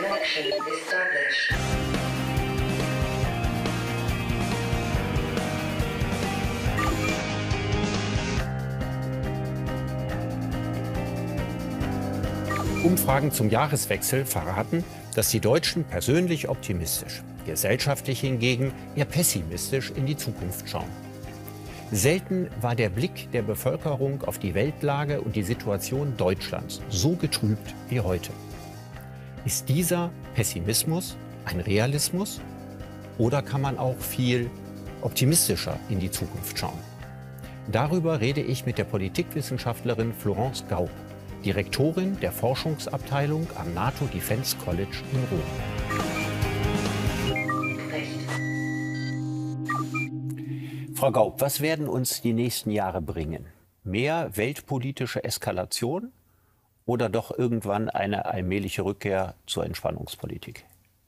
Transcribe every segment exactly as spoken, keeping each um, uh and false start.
Connection established. Umfragen zum Jahreswechsel verraten, dass die Deutschen persönlich optimistisch, gesellschaftlich hingegen eher pessimistisch in die Zukunft schauen. Selten war der Blick der Bevölkerung auf die Weltlage und die Situation Deutschlands so getrübt wie heute. Ist dieser Pessimismus ein Realismus oder kann man auch viel optimistischer in die Zukunft schauen? Darüber rede ich mit der Politikwissenschaftlerin Florence Gaub, Direktorin der Forschungsabteilung am NATO Defense College in Rom. Frau Gaub, was werden uns die nächsten Jahre bringen? Mehr weltpolitische Eskalation oder doch irgendwann eine allmähliche Rückkehr zur Entspannungspolitik?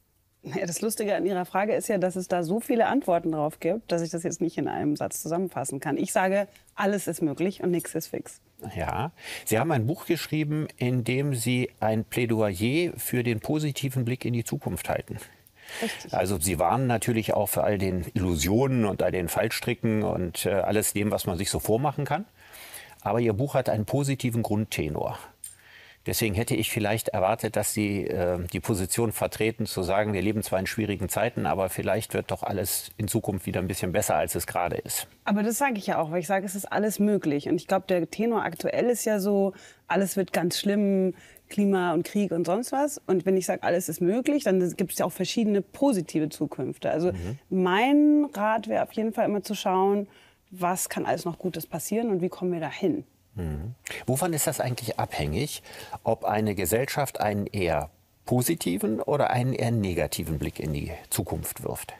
Ja, das Lustige an Ihrer Frage ist ja, dass es da so viele Antworten drauf gibt, dass ich das jetzt nicht in einem Satz zusammenfassen kann. Ich sage, alles ist möglich und nichts ist fix. Ja, Sie haben ein Buch geschrieben, in dem Sie ein Plädoyer für den positiven Blick in die Zukunft halten. Richtig. Also Sie warnen natürlich auch für all den Illusionen und all den Fallstricken und äh, alles dem, was man sich so vormachen kann. Aber Ihr Buch hat einen positiven Grundtenor. Deswegen hätte ich vielleicht erwartet, dass Sie äh, die Position vertreten, zu sagen, wir leben zwar in schwierigen Zeiten, aber vielleicht wird doch alles in Zukunft wieder ein bisschen besser, als es gerade ist. Aber das sage ich ja auch, weil ich sage, es ist alles möglich. Und ich glaube, der Tenor aktuell ist ja so, alles wird ganz schlimm, Klima und Krieg und sonst was. Und wenn ich sage, alles ist möglich, dann gibt es ja auch verschiedene positive Zukünfte. Also mhm. mein Rat wäre auf jeden Fall immer zu schauen, was kann alles noch Gutes passieren und wie kommen wir dahin? Mhm. Wovon ist das eigentlich abhängig, ob eine Gesellschaft einen eher positiven oder einen eher negativen Blick in die Zukunft wirft?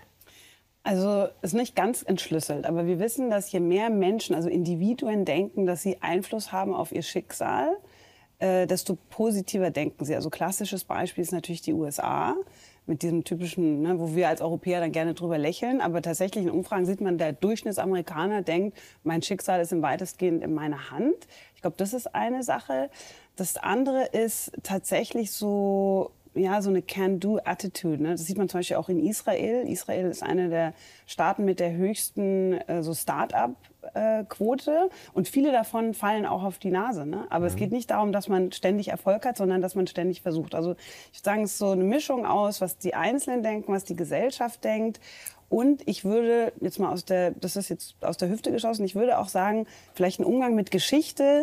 Also ist nicht ganz entschlüsselt, aber wir wissen, dass je mehr Menschen, also Individuen denken, dass sie Einfluss haben auf ihr Schicksal, äh, desto positiver denken sie. Also klassisches Beispiel ist natürlich die U S A. Mit diesem typischen, ne, wo wir als Europäer dann gerne drüber lächeln. Aber tatsächlich in Umfragen sieht man, der Durchschnittsamerikaner denkt, mein Schicksal ist im weitestgehend in meiner Hand. Ich glaube, das ist eine Sache. Das andere ist tatsächlich so, ja, so eine Can-Do-Attitude. Ne? Das sieht man zum Beispiel auch in Israel. Israel ist einer der Staaten mit der höchsten äh, so Start-up-Quote. Und viele davon fallen auch auf die Nase. Ne? Aber mhm. es geht nicht darum, dass man ständig Erfolg hat, sondern dass man ständig versucht. Also ich würde sagen, es ist so eine Mischung aus, was die Einzelnen denken, was die Gesellschaft denkt. Und ich würde jetzt mal aus der, das ist jetzt aus der Hüfte geschossen, ich würde auch sagen, vielleicht ein Umgang mit Geschichte,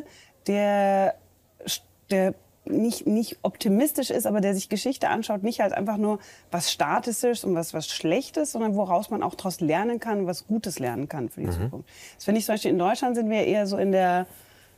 der, der nicht, nicht optimistisch ist, aber der sich Geschichte anschaut, nicht als einfach nur was Statisches und was, was Schlechtes, sondern woraus man auch daraus lernen kann, was Gutes lernen kann für die mhm. Zukunft. Das finde ich zum Beispiel in Deutschland sind wir eher so in der,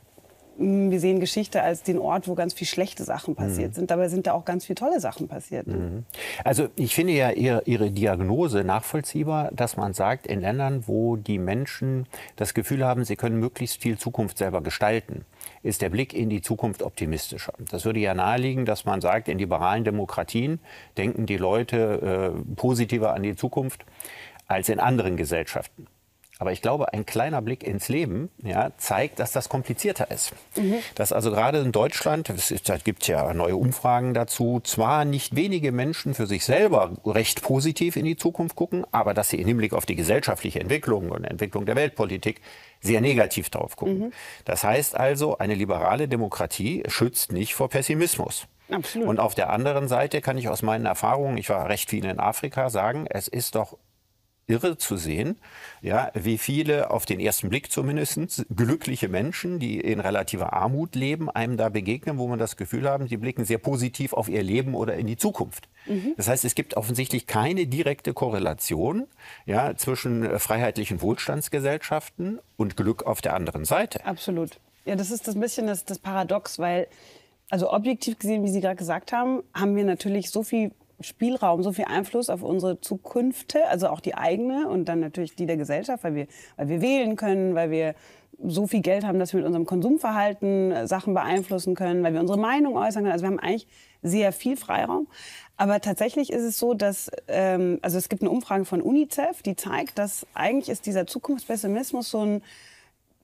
wir sehen Geschichte als den Ort, wo ganz viel schlechte Sachen passiert mhm. sind. Dabei sind da auch ganz viele tolle Sachen passiert. Ne? Mhm. Also ich finde ja Ihre, Ihre Diagnose nachvollziehbar, dass man sagt, in Ländern, wo die Menschen das Gefühl haben, sie können möglichst viel Zukunft selber gestalten, ist der Blick in die Zukunft optimistischer. Das würde ja naheliegen, dass man sagt, in liberalen Demokratien denken die Leute äh, positiver an die Zukunft als in anderen Gesellschaften. Aber ich glaube, ein kleiner Blick ins Leben ja, zeigt, dass das komplizierter ist. Mhm. Dass also gerade in Deutschland, es gibt ja neue Umfragen dazu, zwar nicht wenige Menschen für sich selber recht positiv in die Zukunft gucken, aber dass sie im Hinblick auf die gesellschaftliche Entwicklung und Entwicklung der Weltpolitik sehr negativ drauf gucken. Mhm. Das heißt also, eine liberale Demokratie schützt nicht vor Pessimismus. Absolut. Und auf der anderen Seite kann ich aus meinen Erfahrungen, ich war recht viel in Afrika, sagen, es ist doch irre zu sehen, ja, wie viele auf den ersten Blick zumindest glückliche Menschen, die in relativer Armut leben, einem da begegnen, wo man das Gefühl haben, sie blicken sehr positiv auf ihr Leben oder in die Zukunft. Mhm. Das heißt, es gibt offensichtlich keine direkte Korrelation ja, zwischen freiheitlichen Wohlstandsgesellschaften und Glück auf der anderen Seite. Absolut. Ja, das ist das ein bisschen das, das Paradox, weil, also objektiv gesehen, wie Sie gerade gesagt haben, haben wir natürlich so viel Spielraum, so viel Einfluss auf unsere Zukünfte, also auch die eigene und dann natürlich die der Gesellschaft, weil wir, weil wir wählen können, weil wir so viel Geld haben, dass wir mit unserem Konsumverhalten Sachen beeinflussen können, weil wir unsere Meinung äußern können. Also wir haben eigentlich sehr viel Freiraum. Aber tatsächlich ist es so, dass, ähm, also es gibt eine Umfrage von UNICEF, die zeigt, dass eigentlich ist dieser Zukunftspessimismus so ein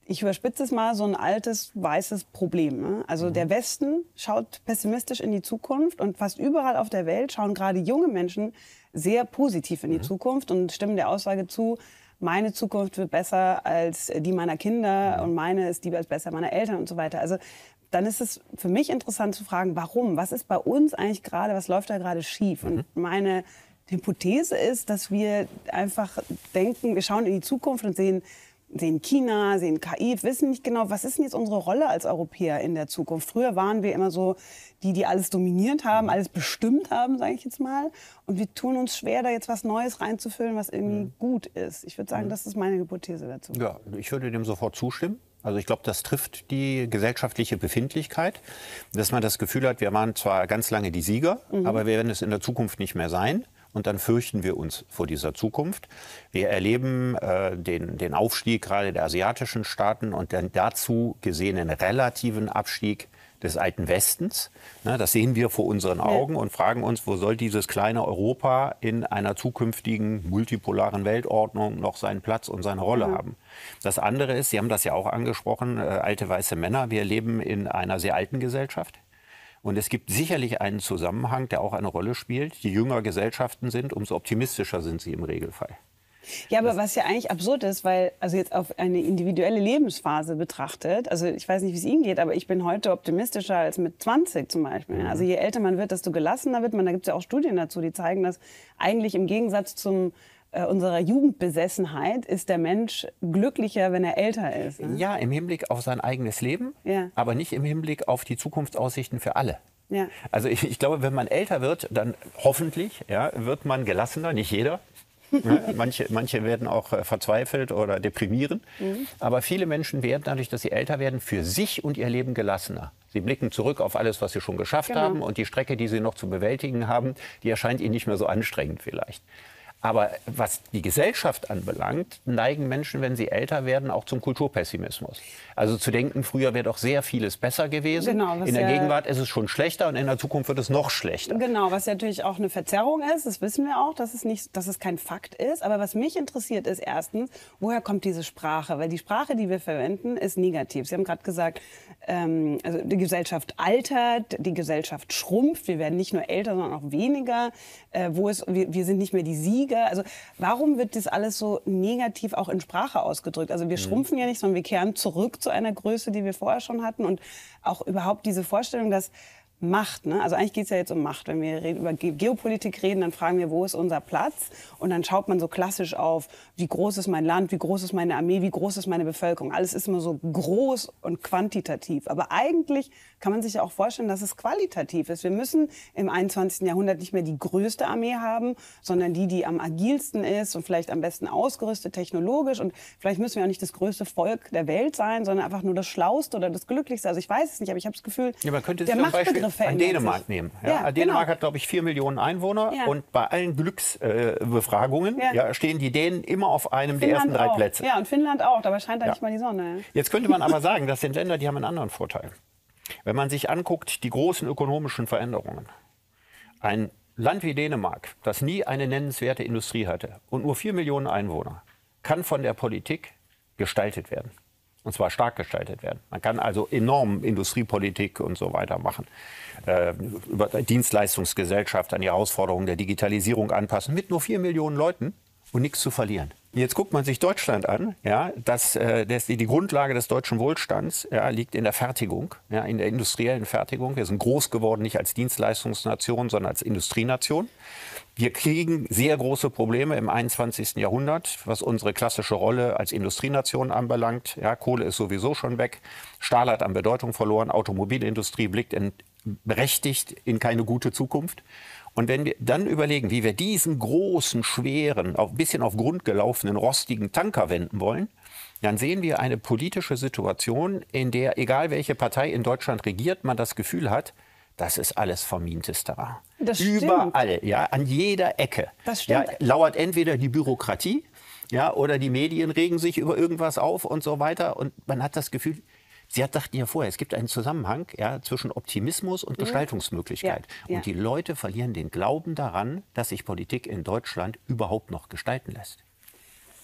ich überspitze es mal, so ein altes, weißes Problem. Ne? Also mhm. der Westen schaut pessimistisch in die Zukunft und fast überall auf der Welt schauen gerade junge Menschen sehr positiv in die mhm. Zukunft und stimmen der Aussage zu, meine Zukunft wird besser als die meiner Kinder mhm. und meine ist die besser meiner Eltern und so weiter. Also dann ist es für mich interessant zu fragen, warum? Was ist bei uns eigentlich gerade, was läuft da gerade schief? Mhm. Und meine Hypothese ist, dass wir einfach denken, wir schauen in die Zukunft und sehen, sehen China, sehen K I, wissen nicht genau, was ist denn jetzt unsere Rolle als Europäer in der Zukunft. Früher waren wir immer so die, die alles dominiert haben, alles bestimmt haben, sage ich jetzt mal. Und wir tun uns schwer, da jetzt was Neues reinzufüllen, was irgendwie mhm. gut ist. Ich würde sagen, mhm. das ist meine Hypothese dazu. Ja, ich würde dem sofort zustimmen. Also ich glaube, das trifft die gesellschaftliche Befindlichkeit, dass man das Gefühl hat, wir waren zwar ganz lange die Sieger, mhm. aber wir werden es in der Zukunft nicht mehr sein. Und dann fürchten wir uns vor dieser Zukunft. Wir erleben äh, den, den Aufstieg gerade der asiatischen Staaten und den dazu gesehenen relativen Abstieg des alten Westens. Ne, das sehen wir vor unseren Augen ja. und fragen uns, wo soll dieses kleine Europa in einer zukünftigen multipolaren Weltordnung noch seinen Platz und seine Rolle ja. haben. Das andere ist, Sie haben das ja auch angesprochen, äh, alte weiße Männer. Wir leben in einer sehr alten Gesellschaft. Und es gibt sicherlich einen Zusammenhang, der auch eine Rolle spielt. Je jünger Gesellschaften sind, umso optimistischer sind sie im Regelfall. Ja, aber was ja eigentlich absurd ist, weil, also jetzt auf eine individuelle Lebensphase betrachtet, also ich weiß nicht, wie es Ihnen geht, aber ich bin heute optimistischer als mit zwanzig zum Beispiel. Mhm. Also je älter man wird, desto gelassener wird man. Da gibt es ja auch Studien dazu, die zeigen, dass eigentlich im Gegensatz zum äh, unserer Jugendbesessenheit ist der Mensch glücklicher, wenn er älter ist. Ne? Ja, im Hinblick auf sein eigenes Leben, ja. aber nicht im Hinblick auf die Zukunftsaussichten für alle. Ja. Also ich, ich glaube, wenn man älter wird, dann hoffentlich ja, wird man gelassener, nicht jeder. Ja, manche, manche werden auch äh, verzweifelt oder deprimieren. Mhm. Aber viele Menschen werden dadurch, dass sie älter werden, für sich und ihr Leben gelassener. Sie blicken zurück auf alles, was sie schon geschafft genau. haben. Und die Strecke, die sie noch zu bewältigen haben, die erscheint ihnen nicht mehr so anstrengend vielleicht. Aber was die Gesellschaft anbelangt, neigen Menschen, wenn sie älter werden, auch zum Kulturpessimismus. Also zu denken, früher wäre doch sehr vieles besser gewesen. Genau, in der ja Gegenwart ist es schon schlechter und in der Zukunft wird es noch schlechter. Genau, was ja natürlich auch eine Verzerrung ist, das wissen wir auch, dass es, nicht, dass es kein Fakt ist. Aber was mich interessiert ist erstens, woher kommt diese Sprache? Weil die Sprache, die wir verwenden, ist negativ. Sie haben gerade gesagt, ähm, also die Gesellschaft altert, die Gesellschaft schrumpft, wir werden nicht nur älter, sondern auch weniger. Äh, wo es, wir, wir sind nicht mehr die Sieger. Also warum wird das alles so negativ auch in Sprache ausgedrückt? Also wir schrumpfen ja nicht, sondern wir kehren zurück zu einer Größe, die wir vorher schon hatten. Und auch überhaupt diese Vorstellung, dass Macht, ne? Also eigentlich geht es ja jetzt um Macht. Wenn wir über Geopolitik reden, dann fragen wir, wo ist unser Platz? Und dann schaut man so klassisch auf, wie groß ist mein Land, wie groß ist meine Armee, wie groß ist meine Bevölkerung. Alles ist immer so groß und quantitativ. Aber eigentlich kann man sich ja auch vorstellen, dass es qualitativ ist. Wir müssen im einundzwanzigsten Jahrhundert nicht mehr die größte Armee haben, sondern die, die am agilsten ist und vielleicht am besten ausgerüstet technologisch. Und vielleicht müssen wir auch nicht das größte Volk der Welt sein, sondern einfach nur das Schlauste oder das Glücklichste. Also ich weiß es nicht, aber ich habe das Gefühl, ja, man könnte der Machtbegriff an Dänemark sich. nehmen. Ja, ja, Dänemark genau. hat, glaube ich, vier Millionen Einwohner. Ja. Und bei allen Glücksbefragungen äh, ja. ja, stehen die Dänen immer auf einem Finnland der ersten drei auch. Plätze. Ja, und Finnland auch. Dabei scheint da ja. nicht mal die Sonne. Jetzt könnte man aber sagen, das sind Länder, die haben einen anderen Vorteil. Wenn man sich anguckt, die großen ökonomischen Veränderungen. Ein Land wie Dänemark, das nie eine nennenswerte Industrie hatte und nur vier Millionen Einwohner, kann von der Politik gestaltet werden. Und zwar stark gestaltet werden. Man kann also enorm Industriepolitik und so weiter machen. Äh, über Dienstleistungsgesellschaft an die Herausforderungen der Digitalisierung anpassen. Mit nur vier Millionen Leuten und nichts zu verlieren. Jetzt guckt man sich Deutschland an. Ja, das, äh, das, die Grundlage des deutschen Wohlstands ja, liegt in der Fertigung, ja, in der industriellen Fertigung. Wir sind groß geworden, nicht als Dienstleistungsnation, sondern als Industrienation. Wir kriegen sehr große Probleme im einundzwanzigsten Jahrhundert, was unsere klassische Rolle als Industrienation anbelangt. Ja, Kohle ist sowieso schon weg. Stahl hat an Bedeutung verloren. Automobilindustrie blickt in, berechtigt in keine gute Zukunft. Und wenn wir dann überlegen, wie wir diesen großen, schweren, ein bisschen auf Grund gelaufenen, rostigen Tanker wenden wollen, dann sehen wir eine politische Situation, in der, egal welche Partei in Deutschland regiert, man das Gefühl hat, das ist alles vermintes Terrain. Das stimmt. Überall, ja, an jeder Ecke. Das stimmt. Ja, lauert entweder die Bürokratie, ja, oder die Medien regen sich über irgendwas auf und so weiter. Und man hat das Gefühl, Sie dachten ja vorher, es gibt einen Zusammenhang ja, zwischen Optimismus und Gestaltungsmöglichkeit. Ja, ja. Und die Leute verlieren den Glauben daran, dass sich Politik in Deutschland überhaupt noch gestalten lässt.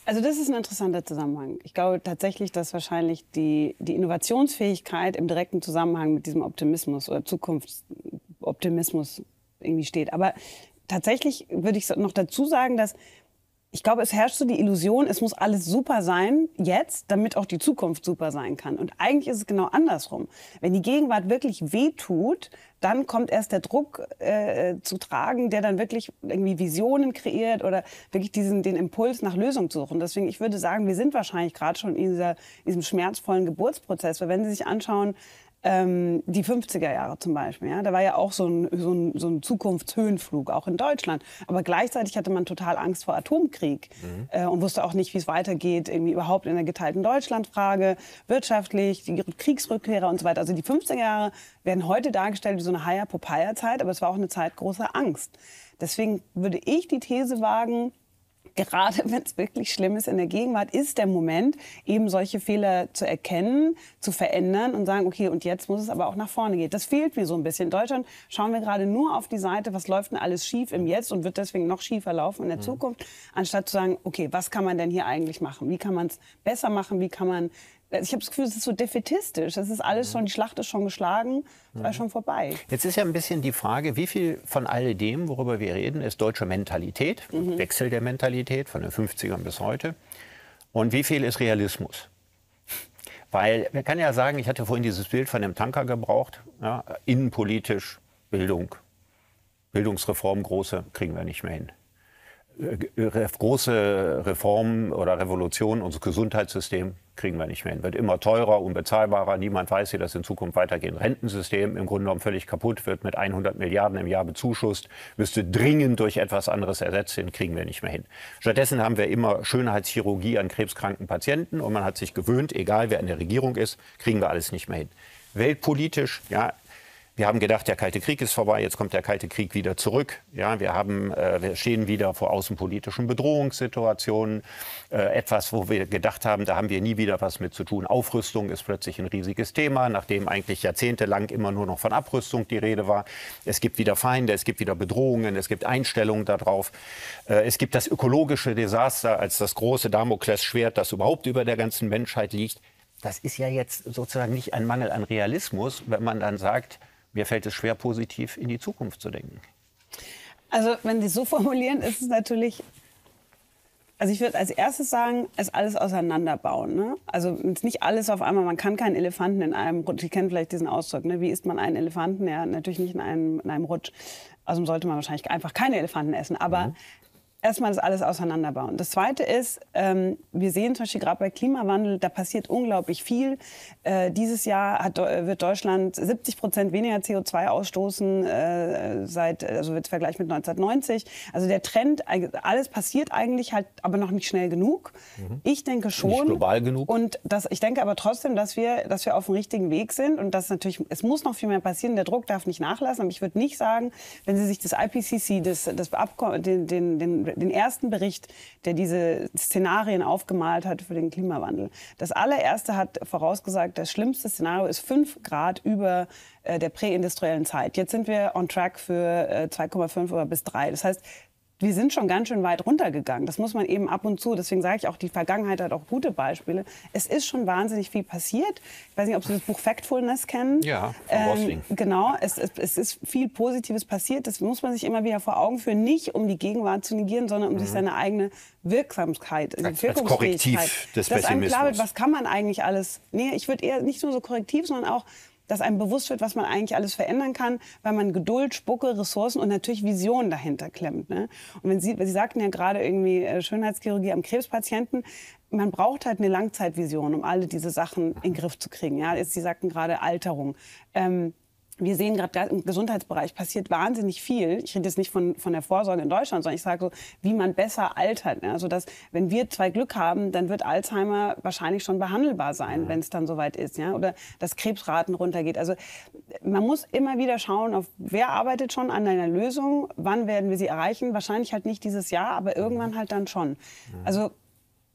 Also das ist ein interessanter Zusammenhang. Ich glaube tatsächlich, dass wahrscheinlich die, die Innovationsfähigkeit im direkten Zusammenhang mit diesem Optimismus oder Zukunftsoptimismus irgendwie steht. Aber tatsächlich würde ich noch dazu sagen, dass ich glaube, es herrscht so die Illusion, es muss alles super sein jetzt, damit auch die Zukunft super sein kann. Und eigentlich ist es genau andersrum. Wenn die Gegenwart wirklich wehtut, dann kommt erst der Druck äh, zu tragen, der dann wirklich irgendwie Visionen kreiert oder wirklich diesen, den Impuls nach Lösung zu suchen. Deswegen, ich würde sagen, wir sind wahrscheinlich gerade schon in dieser, diesem schmerzvollen Geburtsprozess. Weil wenn Sie sich anschauen, Ähm, die fünfziger Jahre zum Beispiel, ja, da war ja auch so ein, so, ein, so ein Zukunftshöhenflug, auch in Deutschland. Aber gleichzeitig hatte man total Angst vor Atomkrieg mhm. äh, und wusste auch nicht, wie es weitergeht, irgendwie überhaupt in der geteilten Deutschlandfrage, wirtschaftlich, die Kriegsrückkehrer und so weiter. Also die fünfziger Jahre werden heute dargestellt wie so eine Haya-Popeye-Zeit, aber es war auch eine Zeit großer Angst. Deswegen würde ich die These wagen, gerade wenn es wirklich schlimm ist in der Gegenwart, ist der Moment, eben solche Fehler zu erkennen, zu verändern und sagen, okay, und jetzt muss es aber auch nach vorne gehen. Das fehlt mir so ein bisschen. In Deutschland schauen wir gerade nur auf die Seite, was läuft denn alles schief im Jetzt und wird deswegen noch schiefer laufen in der mhm. Zukunft, anstatt zu sagen, okay, was kann man denn hier eigentlich machen? Wie kann man es besser machen? Wie kann man... Ich habe das Gefühl, es ist so defätistisch. Das ist alles schon, die Schlacht ist schon geschlagen, es ist alles schon vorbei. Jetzt ist ja ein bisschen die Frage, wie viel von alledem, worüber wir reden, ist deutsche Mentalität, mhm. Wechsel der Mentalität von den fünfzigern bis heute, und wie viel ist Realismus? Weil man kann ja sagen, ich hatte vorhin dieses Bild von dem Tanker gebraucht, ja, innenpolitisch, Bildung, Bildungsreform, große, kriegen wir nicht mehr hin. Große Reformen oder Revolutionen unseres Gesundheitssystems kriegen wir nicht mehr hin. Wird immer teurer, unbezahlbarer. Niemand weiß, wie das in Zukunft weitergeht. Rentensystem im Grunde genommen völlig kaputt, wird mit hundert Milliarden im Jahr bezuschusst, müsste dringend durch etwas anderes ersetzt werden, kriegen wir nicht mehr hin. Stattdessen haben wir immer Schönheitschirurgie an krebskranken Patienten und man hat sich gewöhnt, egal wer in der Regierung ist, kriegen wir alles nicht mehr hin. Weltpolitisch, ja, wir haben gedacht, der Kalte Krieg ist vorbei, jetzt kommt der Kalte Krieg wieder zurück. Ja, wir, haben, äh, wir stehen wieder vor außenpolitischen Bedrohungssituationen. Äh, etwas, wo wir gedacht haben, da haben wir nie wieder was mit zu tun. Aufrüstung ist plötzlich ein riesiges Thema, nachdem eigentlich jahrzehntelang immer nur noch von Abrüstung die Rede war. Es gibt wieder Feinde, es gibt wieder Bedrohungen, es gibt Einstellungen darauf. Äh, es gibt das ökologische Desaster als das große Damoklesschwert, das überhaupt über der ganzen Menschheit liegt. Das ist ja jetzt sozusagen nicht ein Mangel an Realismus, wenn man dann sagt, mir fällt es schwer, positiv in die Zukunft zu denken. Also wenn Sie es so formulieren, ist es natürlich... Also ich würde als erstes sagen, es alles auseinanderbauen. Ne? Also nicht alles auf einmal, man kann keinen Elefanten in einem Rutsch. Sie kennen vielleicht diesen Ausdruck, ne? Wie isst man einen Elefanten? Ja, natürlich nicht in einem, in einem Rutsch. Also sollte man wahrscheinlich einfach keine Elefanten essen. Aber mhm. erstmal das alles auseinanderbauen. Das Zweite ist, ähm, wir sehen zum Beispiel gerade bei Klimawandel, da passiert unglaublich viel. Äh, dieses Jahr hat, wird Deutschland siebzig Prozent weniger C O zwei ausstoßen, äh, seit, also im Vergleich mit neunzehnhundertneunzig. Also der Trend, alles passiert eigentlich halt, aber noch nicht schnell genug. Mhm. Ich denke schon. Nicht global genug. Und das, ich denke aber trotzdem, dass wir, dass wir auf dem richtigen Weg sind. Und dass natürlich, es muss noch viel mehr passieren. Der Druck darf nicht nachlassen. Aber ich würde nicht sagen, wenn Sie sich das I P C C, das, das Abkommen, den, den, den den ersten Bericht, der diese Szenarien aufgemalt hat für den Klimawandel. Das allererste hat vorausgesagt, das schlimmste Szenario ist fünf Grad über äh, der präindustriellen Zeit. Jetzt sind wir on track für äh, zwei Komma fünf oder bis drei. Das heißt, wir sind schon ganz schön weit runtergegangen. Das muss man eben ab und zu. Deswegen sage ich auch, die Vergangenheit hat auch gute Beispiele. Es ist schon wahnsinnig viel passiert. Ich weiß nicht, ob Sie das Buch Factfulness kennen. Ja, von Rosling. Ähm, genau, es, es, es ist viel Positives passiert. Das muss man sich immer wieder vor Augen führen. Nicht, um die Gegenwart zu negieren, sondern um mhm. sich seine eigene Wirksamkeit, als, die als Korrektiv des dass einem klar wird, Pessimismus. was kann man eigentlich alles... Nee, ich würde eher nicht nur so korrektiv, sondern auch, dass einem bewusst wird, was man eigentlich alles verändern kann, weil man Geduld, Spucke, Ressourcen und natürlich Visionen dahinter klemmt. Ne? Und wenn Sie, Sie sagten ja gerade irgendwie äh, Schönheitschirurgie am Krebspatienten, man braucht halt eine Langzeitvision, um alle diese Sachen in den Griff zu kriegen. Ja? Jetzt, Sie sagten gerade Alterung. Ähm, Wir sehen gerade im Gesundheitsbereich passiert wahnsinnig viel. Ich rede jetzt nicht von, von der Vorsorge in Deutschland, sondern ich sage so, wie man besser altert. Ne? Also dass, wenn wir zwei Glück haben, dann wird Alzheimer wahrscheinlich schon behandelbar sein, wenn es dann soweit ist. Ja? Oder dass Krebsraten runtergeht. Also man muss immer wieder schauen, auf wer arbeitet schon an einer Lösung, wann werden wir sie erreichen. Wahrscheinlich halt nicht dieses Jahr, aber irgendwann halt dann schon. Also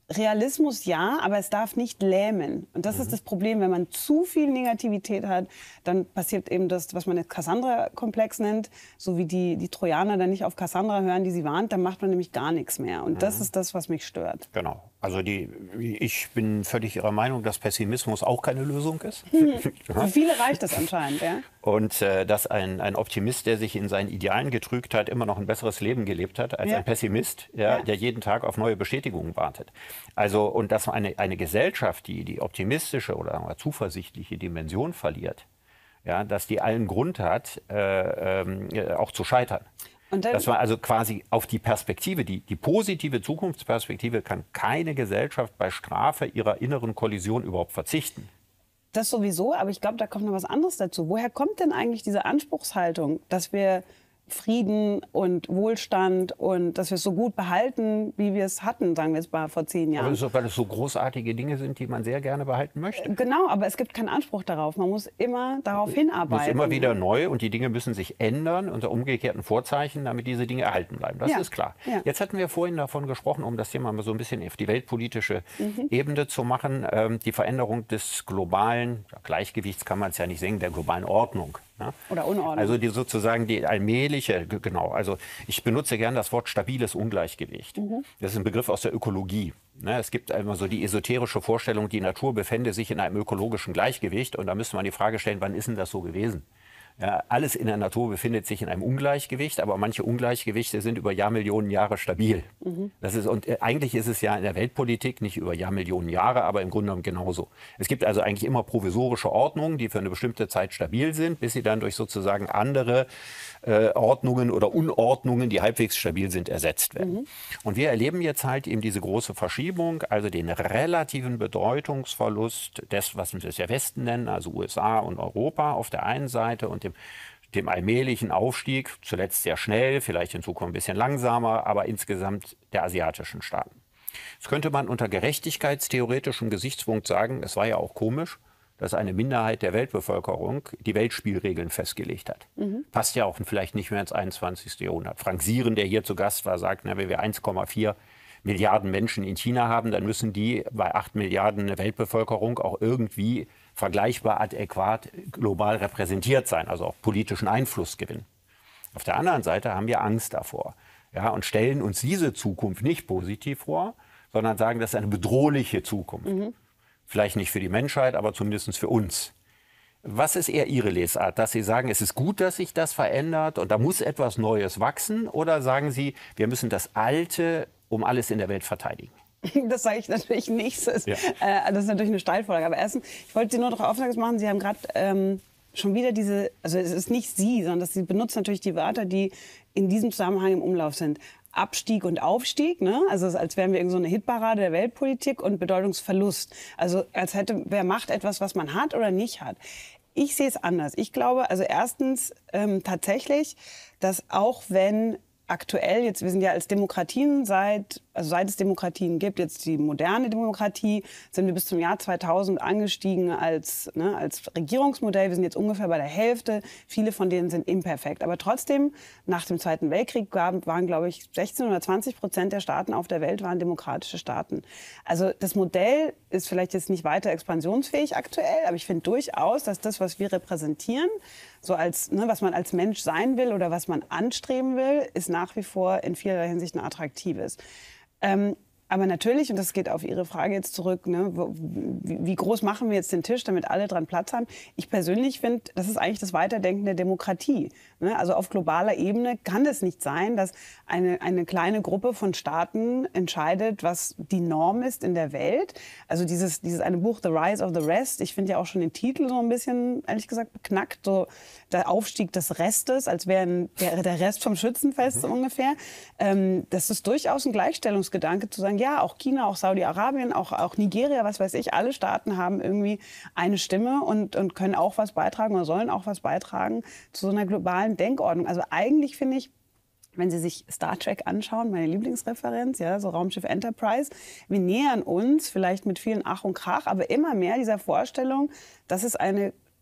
Realismus ja, aber es darf nicht lähmen. Und das mhm. ist das Problem. Wenn man zu viel Negativität hat, dann passiert eben das, was man jetzt Cassandra-Komplex nennt. So wie die, die Trojaner dann nicht auf Cassandra hören, die sie warnt, dann macht man nämlich gar nichts mehr. Und mhm. das ist das, was mich stört. Genau. Also die, ich bin völlig Ihrer Meinung, dass Pessimismus auch keine Lösung ist. Mhm. Für viele reicht das anscheinend, ja. Und äh, dass ein, ein Optimist, der sich in seinen Idealen getrügt hat, immer noch ein besseres Leben gelebt hat als ja. ein Pessimist, ja, ja. der jeden Tag auf neue Bestätigungen wartet. Also, und dass eine, eine Gesellschaft, die die optimistische oder sagen wir, zuversichtliche Dimension verliert, ja, dass die allen Grund hat, äh, äh, auch zu scheitern. Und dann, dass man also quasi auf die Perspektive, die, die positive Zukunftsperspektive kann keine Gesellschaft bei Strafe ihrer inneren Kollision überhaupt verzichten. Das sowieso, aber ich glaube, da kommt noch was anderes dazu. Woher kommt denn eigentlich diese Anspruchshaltung, dass wir Frieden und Wohlstand und dass wir es so gut behalten, wie wir es hatten, sagen wir jetzt mal vor zehn Jahren. Aber das ist doch, weil es so großartige Dinge sind, die man sehr gerne behalten möchte. Genau, aber es gibt keinen Anspruch darauf. Man muss immer darauf hinarbeiten. Es muss immer wieder neu und die Dinge müssen sich ändern unter umgekehrten Vorzeichen, damit diese Dinge erhalten bleiben. Das ja. ist klar. Ja. Jetzt hatten wir vorhin davon gesprochen, um das Thema mal so ein bisschen auf die weltpolitische mhm. Ebene zu machen, ähm, die Veränderung des globalen ja, Gleichgewichts, kann man es ja nicht singen, der globalen Ordnung. Ja? Oder Unordnung. Also die sozusagen die allmähliche, genau, also ich benutze gern das Wort stabiles Ungleichgewicht. Mhm. Das ist ein Begriff aus der Ökologie. Ne? Es gibt immer so die esoterische Vorstellung, die Natur befände sich in einem ökologischen Gleichgewicht. Und da müsste man die Frage stellen, wann ist denn das so gewesen? Ja, alles in der Natur befindet sich in einem Ungleichgewicht, aber manche Ungleichgewichte sind über Jahrmillionen Jahre stabil. Mhm. Das ist, und eigentlich ist es ja in der Weltpolitik nicht über Jahrmillionen Jahre, aber im Grunde genommen genauso. Es gibt also eigentlich immer provisorische Ordnungen, die für eine bestimmte Zeit stabil sind, bis sie dann durch sozusagen andere äh, Ordnungen oder Unordnungen, die halbwegs stabil sind, ersetzt werden. Mhm. Und wir erleben jetzt halt eben diese große Verschiebung, also den relativen Bedeutungsverlust des, was wir der Westen nennen, also U S A und Europa auf der einen Seite und dem, dem allmählichen Aufstieg, zuletzt sehr schnell, vielleicht in Zukunft ein bisschen langsamer, aber insgesamt der asiatischen Staaten. Jetzt könnte man unter gerechtigkeitstheoretischem Gesichtspunkt sagen, es war ja auch komisch, dass eine Minderheit der Weltbevölkerung die Weltspielregeln festgelegt hat. Mhm. Passt ja auch vielleicht nicht mehr ins einundzwanzigste Jahrhundert. Frank Sieren, der hier zu Gast war, sagt, na, wenn wir eins Komma vier Milliarden Menschen in China haben, dann müssen die bei acht Milliarden Weltbevölkerung auch irgendwie vergleichbar adäquat global repräsentiert sein, also auch politischen Einfluss gewinnen. Auf der anderen Seite haben wir Angst davor, ja, und stellen uns diese Zukunft nicht positiv vor, sondern sagen, das ist eine bedrohliche Zukunft. Mhm. Vielleicht nicht für die Menschheit, aber zumindest für uns. Was ist eher Ihre Lesart? Dass Sie sagen, es ist gut, dass sich das verändert und da muss etwas Neues wachsen? Oder sagen Sie, wir müssen das Alte um alles in der Welt verteidigen? Das sage ich natürlich nicht. Das ist, ja. äh, das ist natürlich eine Steilvorlage. Aber erstens, ich wollte Sie nur darauf aufmerksam machen, Sie haben gerade ähm, schon wieder diese, also es ist nicht Sie, sondern Sie benutzen natürlich die Wörter, die in diesem Zusammenhang im Umlauf sind. Abstieg und Aufstieg, ne? Also es ist, als wären wir irgend so eine Hitparade der Weltpolitik, und Bedeutungsverlust. Also als hätte, wer macht etwas, was man hat oder nicht hat. Ich sehe es anders. Ich glaube, also erstens ähm, tatsächlich, dass auch wenn aktuell, jetzt, wir sind ja als Demokratien seit, also seit es Demokratien gibt, jetzt die moderne Demokratie, sind wir bis zum Jahr zweitausend angestiegen als, ne, als Regierungsmodell. Wir sind jetzt ungefähr bei der Hälfte. Viele von denen sind imperfekt. Aber trotzdem, nach dem Zweiten Weltkrieg waren, glaube ich, sechzehn oder zwanzig Prozent der Staaten auf der Welt waren demokratische Staaten. Also das Modell ist vielleicht jetzt nicht weiter expansionsfähig aktuell, aber ich finde durchaus, dass das, was wir repräsentieren, so als, ne, was man als Mensch sein will oder was man anstreben will, ist nach wie vor in vielerlei Hinsicht ein attraktives. Ähm, aber natürlich, und das geht auf Ihre Frage jetzt zurück, ne, wie, wie groß machen wir jetzt den Tisch, damit alle dran Platz haben? Ich persönlich finde, das ist eigentlich das Weiterdenken der Demokratie. Ne? Also auf globaler Ebene kann es nicht sein, dass eine, eine kleine Gruppe von Staaten entscheidet, was die Norm ist in der Welt. Also dieses, dieses eine Buch, The Rise of the Rest, ich finde ja auch schon den Titel so ein bisschen, ehrlich gesagt, beknackt. So der Aufstieg des Restes, als wäre der, der Rest vom Schützenfest so ungefähr. Ähm, das ist durchaus ein Gleichstellungsgedanke, zu sagen, ja, auch China, auch Saudi-Arabien, auch, auch Nigeria, was weiß ich, alle Staaten haben irgendwie eine Stimme und, und können auch was beitragen oder sollen auch was beitragen zu so einer globalen Denkordnung. Also eigentlich finde ich, wenn Sie sich Star Trek anschauen, meine Lieblingsreferenz, ja, so Raumschiff Enterprise, wir nähern uns vielleicht mit vielen Ach und Krach, aber immer mehr dieser Vorstellung, dass es eine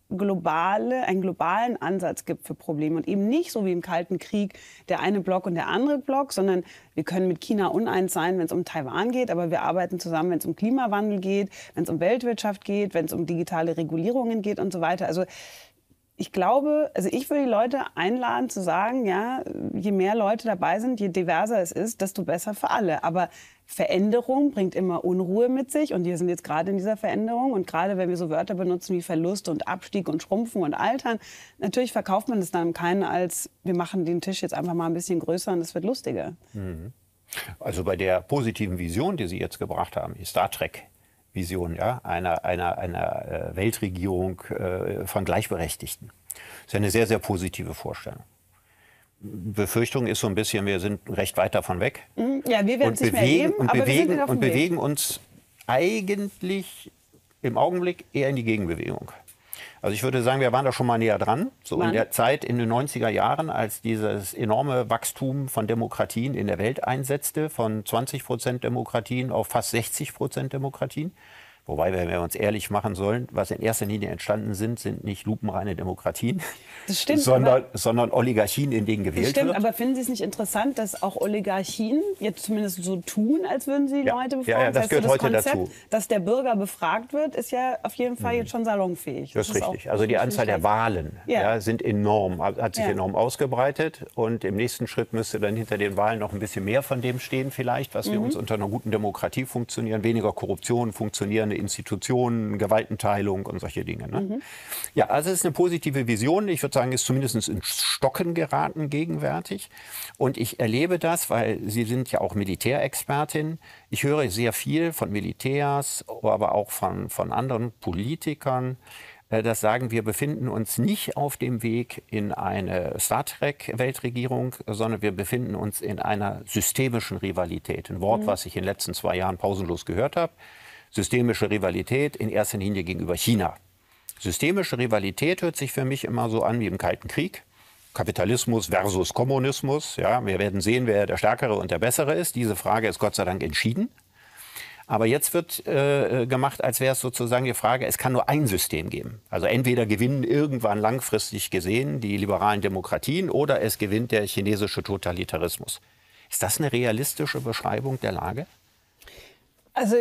globale, einen globalen Ansatz gibt für Probleme und eben nicht so wie im Kalten Krieg der eine Block und der andere Block, sondern wir können mit China uneins sein, wenn es um Taiwan geht, aber wir arbeiten zusammen, wenn es um Klimawandel geht, wenn es um Weltwirtschaft geht, wenn es um digitale Regulierungen geht und so weiter. Also ich glaube, also ich würde die Leute einladen zu sagen, ja, je mehr Leute dabei sind, je diverser es ist, desto besser für alle. Aber Veränderung bringt immer Unruhe mit sich und wir sind jetzt gerade in dieser Veränderung und gerade wenn wir so Wörter benutzen wie Verlust und Abstieg und Schrumpfen und Altern, natürlich verkauft man das dann keinen als, wir machen den Tisch jetzt einfach mal ein bisschen größer und es wird lustiger. Also bei der positiven Vision, die Sie jetzt gebracht haben, die Star Trek Vision, ja, einer, einer, einer Weltregierung äh, von Gleichberechtigten. Das ist ja eine sehr, sehr positive Vorstellung. Befürchtung ist so ein bisschen, wir sind recht weit davon weg. Ja, wir werden es nicht mehr bewegen, erleben, und aber bewegen, wir sind auf dem und Weg. bewegen uns eigentlich im Augenblick eher in die Gegenbewegung. Also ich würde sagen, wir waren da schon mal näher dran. So Wann? in der Zeit in den neunziger Jahren, als dieses enorme Wachstum von Demokratien in der Welt einsetzte, von zwanzig Prozent Demokratien auf fast sechzig Prozent Demokratien. Wobei, wenn wir uns ehrlich machen sollen, was in erster Linie entstanden sind, sind nicht lupenreine Demokratien, Das stimmt, sondern, aber- sondern Oligarchien, in denen Das gewählt stimmt, wird. aber finden Sie es nicht interessant, dass auch Oligarchien jetzt zumindest so tun, als würden sie Ja. Leute befragen? Ja, ja, das heißt, gehört so heute Konzept, dazu. dass der Bürger befragt wird, ist ja auf jeden Fall jetzt schon salonfähig. Das ist auch- richtig. Also die das Anzahl der finde ich Wahlen Ja. ja, sind enorm, hat sich Ja. enorm ausgebreitet. Und im nächsten Schritt müsste dann hinter den Wahlen noch ein bisschen mehr von dem stehen vielleicht, was wir Mhm. uns unter einer guten Demokratie funktionieren. Weniger Korruption, funktionierende Institutionen, Gewaltenteilung und solche Dinge. Ne? Mhm. Ja, also es ist eine positive Vision. Ich würde sagen, ist zumindest ins Stocken geraten gegenwärtig. Und ich erlebe das, weil Sie sind ja auch Militärexpertin. Ich höre sehr viel von Militärs, aber auch von, von anderen Politikern, äh, das sagen, wir befinden uns nicht auf dem Weg in eine Star Trek-Weltregierung, sondern wir befinden uns in einer systemischen Rivalität. Ein Wort, was ich in den letzten zwei Jahren pausenlos gehört habe. Systemische Rivalität in erster Linie gegenüber China. Systemische Rivalität hört sich für mich immer so an wie im Kalten Krieg. Kapitalismus versus Kommunismus. Ja, wir werden sehen, wer der Stärkere und der Bessere ist. Diese Frage ist Gott sei Dank entschieden. Aber jetzt wird äh, gemacht, als wäre es sozusagen die Frage, es kann nur ein System geben. Also entweder gewinnen irgendwann langfristig gesehen die liberalen Demokratien oder es gewinnt der chinesische Totalitarismus. Ist das eine realistische Beschreibung der Lage? Also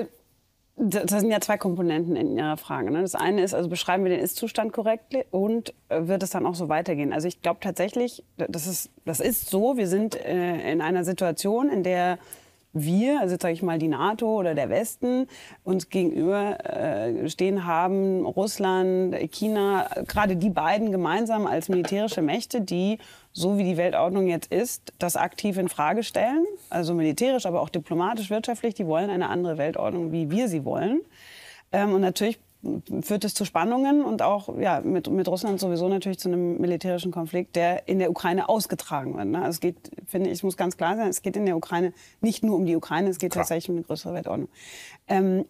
das sind ja zwei Komponenten in Ihrer Frage. Ne? Das eine ist, also beschreiben wir den Ist-Zustand korrekt und äh, wird es dann auch so weitergehen? Also ich glaube tatsächlich, das ist, das ist so, wir sind äh, in einer Situation, in der wir, also sage ich mal die NATO oder der Westen, uns gegenüber äh, stehen haben, Russland, China, gerade die beiden gemeinsam als militärische Mächte, die, so wie die Weltordnung jetzt ist, das aktiv in Frage stellen, also militärisch, aber auch diplomatisch, wirtschaftlich, die wollen eine andere Weltordnung, wie wir sie wollen. Ähm, und natürlich führt es zu Spannungen und auch ja, mit, mit Russland sowieso natürlich zu einem militärischen Konflikt, der in der Ukraine ausgetragen wird. Ne? Also es geht, finde ich, es muss ganz klar sein, es geht in der Ukraine nicht nur um die Ukraine, es geht Klar. tatsächlich um eine größere Weltordnung. Ähm,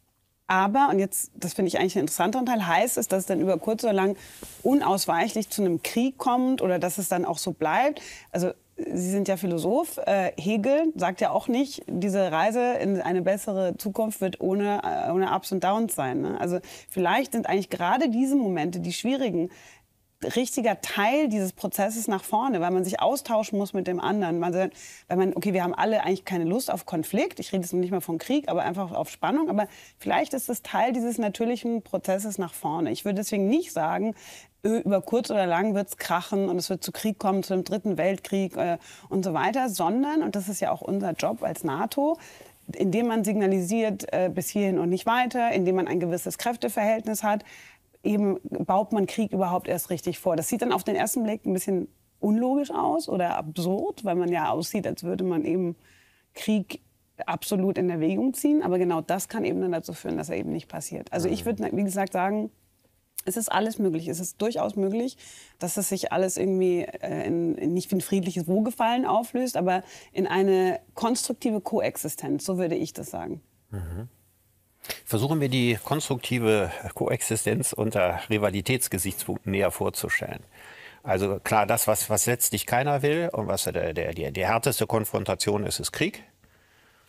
aber, und jetzt, das finde ich eigentlich einen interessanteren Teil, heißt es, dass es dann über kurz oder lang unausweichlich zu einem Krieg kommt oder dass es dann auch so bleibt. Also Sie sind ja Philosoph. Äh, Hegel sagt ja auch nicht, diese Reise in eine bessere Zukunft wird ohne, äh, ohne Ups und Downs sein. Ne? Also vielleicht sind eigentlich gerade diese Momente, die schwierigen, richtiger Teil dieses Prozesses nach vorne, weil man sich austauschen muss mit dem anderen. Man, weil man, okay, wir haben alle eigentlich keine Lust auf Konflikt. Ich rede jetzt nicht mehr von Krieg, aber einfach auf Spannung. Aber vielleicht ist es Teil dieses natürlichen Prozesses nach vorne. Ich würde deswegen nicht sagen, über kurz oder lang wird es krachen und es wird zu Krieg kommen, zu einem dritten Weltkrieg äh, und so weiter, sondern, und das ist ja auch unser Job als NATO, indem man signalisiert, äh, bis hierhin und nicht weiter, indem man ein gewisses Kräfteverhältnis hat, eben baut man Krieg überhaupt erst richtig vor. Das sieht dann auf den ersten Blick ein bisschen unlogisch aus oder absurd, weil man ja aussieht, als würde man eben Krieg absolut in Erwägung ziehen. Aber genau das kann eben dann dazu führen, dass er eben nicht passiert. Also ich würde, wie gesagt, sagen, es ist alles möglich. Es ist durchaus möglich, dass es sich alles irgendwie äh, in, in nicht wie ein friedliches Wohlgefallen auflöst, aber in eine konstruktive Koexistenz. So würde ich das sagen. Mhm. Versuchen wir die konstruktive Koexistenz unter Rivalitätsgesichtspunkten näher vorzustellen. Also klar, das, was, was letztlich keiner will und was der, der, der, die härteste Konfrontation ist, ist Krieg.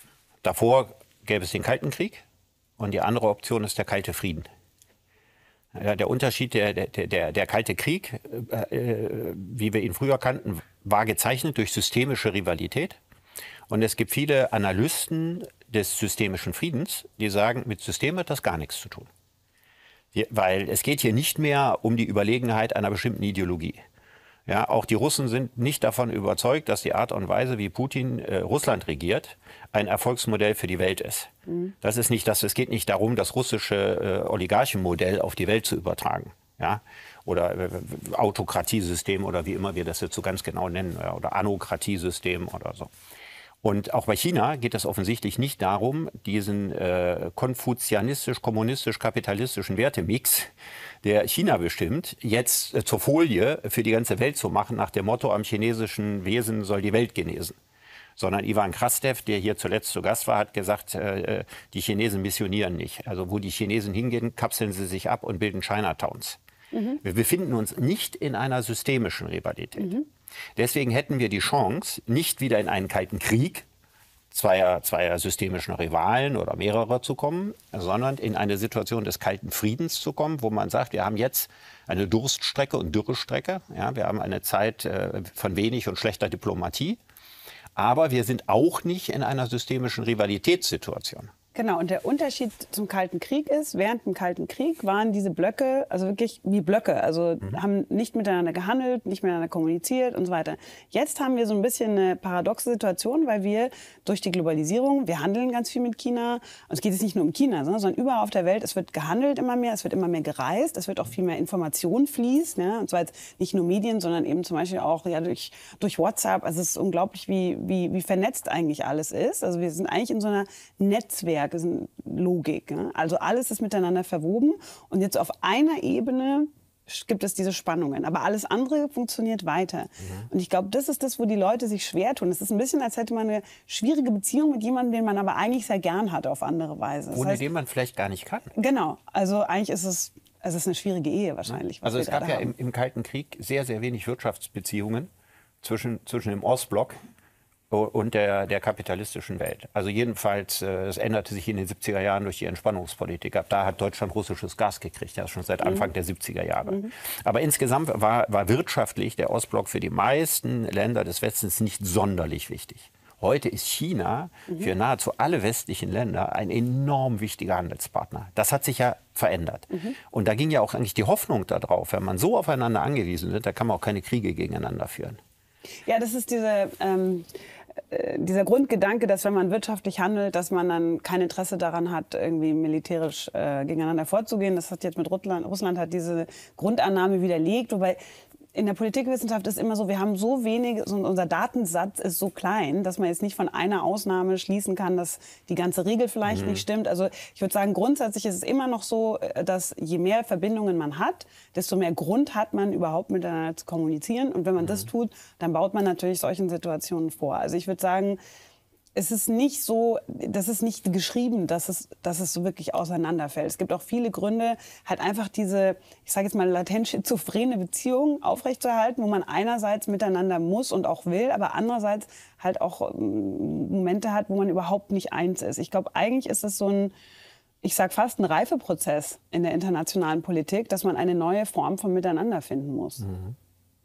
Davor gäbe es den Kalten Krieg und die andere Option ist der kalte Frieden. Ja, der Unterschied, der, der, der, der Kalte Krieg, äh, wie wir ihn früher kannten, war gezeichnet durch systemische Rivalität. Und es gibt viele Analysten des systemischen Friedens, die sagen, mit System hat das gar nichts zu tun. Die, weil es geht hier nicht mehr um die Überlegenheit einer bestimmten Ideologie. Ja, auch die Russen sind nicht davon überzeugt, dass die Art und Weise, wie Putin äh, Russland regiert, ein Erfolgsmodell für die Welt ist. Mhm. Das ist nicht das, es geht nicht darum, das russische äh, Oligarchenmodell auf die Welt zu übertragen. Ja? Oder äh, Autokratiesystem oder wie immer wir das jetzt so ganz genau nennen. Ja? Oder Anokratiesystem oder so. Und auch bei China geht es offensichtlich nicht darum, diesen äh, konfuzianistisch-kommunistisch-kapitalistischen Wertemix, der China bestimmt, jetzt äh, zur Folie für die ganze Welt zu machen, nach dem Motto, am chinesischen Wesen soll die Welt genesen. Sondern Ivan Krastev, der hier zuletzt zu Gast war, hat gesagt, äh, die Chinesen missionieren nicht. Also wo die Chinesen hingehen, kapseln sie sich ab und bilden Chinatowns. Mhm. Wir befinden uns nicht in einer systemischen Rivalität. Mhm. Deswegen hätten wir die Chance, nicht wieder in einen kalten Krieg zweier, zweier systemischen Rivalen oder mehrerer zu kommen, sondern in eine Situation des kalten Friedens zu kommen, wo man sagt, wir haben jetzt eine Durststrecke und Dürrestrecke. Ja, wir haben eine Zeit äh, von wenig und schlechter Diplomatie. Aber wir sind auch nicht in einer systemischen Rivalitätssituation. Genau, und der Unterschied zum Kalten Krieg ist, während dem Kalten Krieg waren diese Blöcke, also wirklich wie Blöcke, also mhm. haben nicht miteinander gehandelt, nicht miteinander kommuniziert und so weiter. Jetzt haben wir so ein bisschen eine paradoxe Situation, weil wir durch die Globalisierung, wir handeln ganz viel mit China, und es geht jetzt nicht nur um China, sondern überall auf der Welt, es wird gehandelt immer mehr, es wird immer mehr gereist, es wird auch viel mehr Information fließen, ja, und zwar jetzt nicht nur Medien, sondern eben zum Beispiel auch ja, durch, durch WhatsApp, also es ist unglaublich, wie, wie, wie vernetzt eigentlich alles ist, also wir sind eigentlich in so einer Netzwerk, das ist eine Logik. Ne? Also alles ist miteinander verwoben und jetzt auf einer Ebene gibt es diese Spannungen. Aber alles andere funktioniert weiter. Mhm. Und ich glaube, das ist das, wo die Leute sich schwer tun. Es ist ein bisschen, als hätte man eine schwierige Beziehung mit jemandem, den man aber eigentlich sehr gern hat auf andere Weise. Das Ohne heißt, den man vielleicht gar nicht kann. Genau. Also eigentlich ist es, es ist eine schwierige Ehe wahrscheinlich. Also es gab ja im, im Kalten Krieg sehr, sehr wenig Wirtschaftsbeziehungen zwischen, zwischen dem Ostblock und der, der kapitalistischen Welt. Also jedenfalls, äh, es änderte sich in den siebziger Jahren durch die Entspannungspolitik. Ab da hat Deutschland russisches Gas gekriegt, ja schon seit Anfang mhm. der siebziger Jahre. Mhm. Aber insgesamt war, war wirtschaftlich der Ostblock für die meisten Länder des Westens nicht sonderlich wichtig. Heute ist China mhm. für nahezu alle westlichen Länder ein enorm wichtiger Handelspartner. Das hat sich ja verändert. Mhm. Und da ging ja auch eigentlich die Hoffnung darauf, wenn man so aufeinander angewiesen ist, da kann man auch keine Kriege gegeneinander führen. Ja, das ist diese... Ähm dieser Grundgedanke, dass wenn man wirtschaftlich handelt, dass man dann kein Interesse daran hat, irgendwie militärisch äh, gegeneinander vorzugehen. Das hat jetzt mit Russland, Russland hat diese Grundannahme widerlegt, wobei in der Politikwissenschaft ist immer so, wir haben so wenig, so unser Datensatz ist so klein, dass man jetzt nicht von einer Ausnahme schließen kann, dass die ganze Regel vielleicht mhm. nicht stimmt. Also ich würde sagen, grundsätzlich ist es immer noch so, dass je mehr Verbindungen man hat, desto mehr Grund hat man überhaupt miteinander zu kommunizieren. Und wenn man mhm. das tut, dann baut man natürlich solchen Situationen vor. Also ich würde sagen, es ist nicht so, das ist nicht geschrieben, dass es, dass es so wirklich auseinanderfällt. Es gibt auch viele Gründe, halt einfach diese, ich sage jetzt mal, latent schizophrene Beziehung aufrechtzuerhalten, wo man einerseits miteinander muss und auch will, aber andererseits halt auch Momente hat, wo man überhaupt nicht eins ist. Ich glaube, eigentlich ist es so ein, ich sage fast ein Reifeprozess in der internationalen Politik, dass man eine neue Form von Miteinander finden muss. Mhm.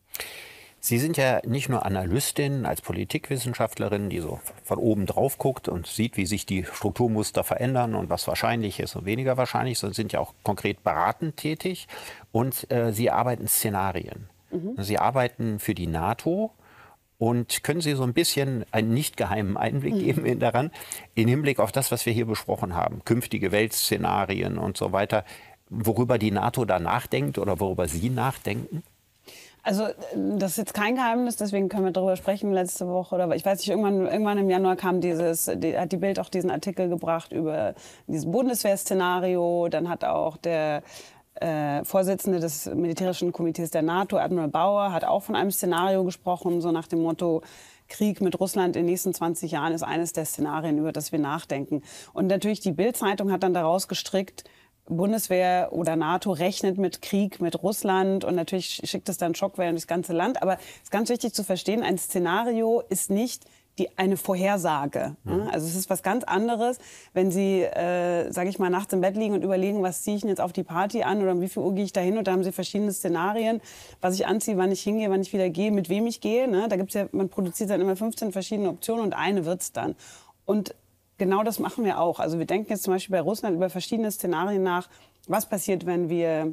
Sie sind ja nicht nur Analystin als Politikwissenschaftlerin, die so von oben drauf guckt und sieht, wie sich die Strukturmuster verändern und was wahrscheinlich ist und weniger wahrscheinlich, sondern sind ja auch konkret beratend tätig. Und äh, Sie arbeiten Szenarien. Mhm. Sie arbeiten für die NATO. Und können Sie so ein bisschen einen nicht geheimen Einblick mhm. geben in daran, im Hinblick auf das, was wir hier besprochen haben, künftige Weltszenarien und so weiter, worüber die NATO da nachdenkt oder worüber Sie nachdenken? Also das ist jetzt kein Geheimnis, deswegen können wir darüber sprechen letzte Woche. Oder ich weiß nicht, irgendwann, irgendwann im Januar kam dieses, die, hat die Bild auch diesen Artikel gebracht über dieses Bundeswehrszenario. Dann hat auch der äh, Vorsitzende des Militärischen Komitees der NATO, Admiral Bauer, hat auch von einem Szenario gesprochen, so nach dem Motto, Krieg mit Russland in den nächsten zwanzig Jahren ist eines der Szenarien, über das wir nachdenken. Und natürlich die Bild-Zeitung hat dann daraus gestrickt, Bundeswehr oder NATO rechnet mit Krieg mit Russland und natürlich schickt es dann Schockwellen durchs ganze Land. Aber es ist ganz wichtig zu verstehen, ein Szenario ist nicht die, eine Vorhersage. Mhm. Also es ist was ganz anderes, wenn Sie, äh, sage ich mal, nachts im Bett liegen und überlegen, was ziehe ich denn jetzt auf die Party an oder um wie viel Uhr gehe ich da hin, und da haben Sie verschiedene Szenarien, was ich anziehe, wann ich hingehe, wann ich wieder gehe, mit wem ich gehe. Ne? Da gibt's ja, man produziert dann immer fünfzehn verschiedene Optionen und eine wird's dann. Und genau das machen wir auch. Also wir denken jetzt zum Beispiel bei Russland über verschiedene Szenarien nach, was passiert, wenn wir